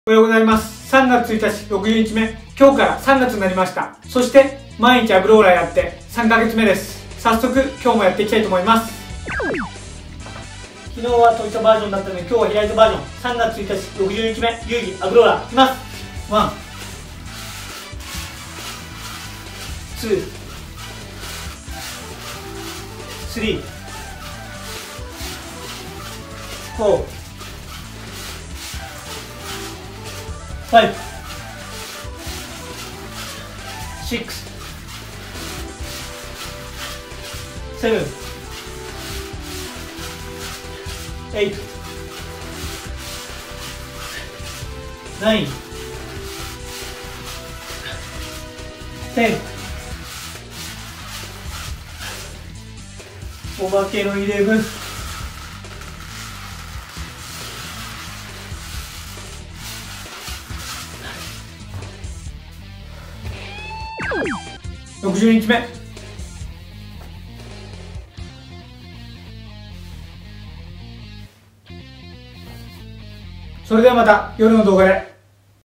おはようございます。3月1日60日目。今日から3月になりました。そして毎日アグローラやって3ヶ月目です。早速今日もやっていきたいと思います。昨日は閉じたバージョンだったので今日は開いたバージョン。3月1日60日目遊戯アグローラいきます。1 2 3 4 5 6 7 8 9 10。お化けの11。60日目。それではまた夜の動画で。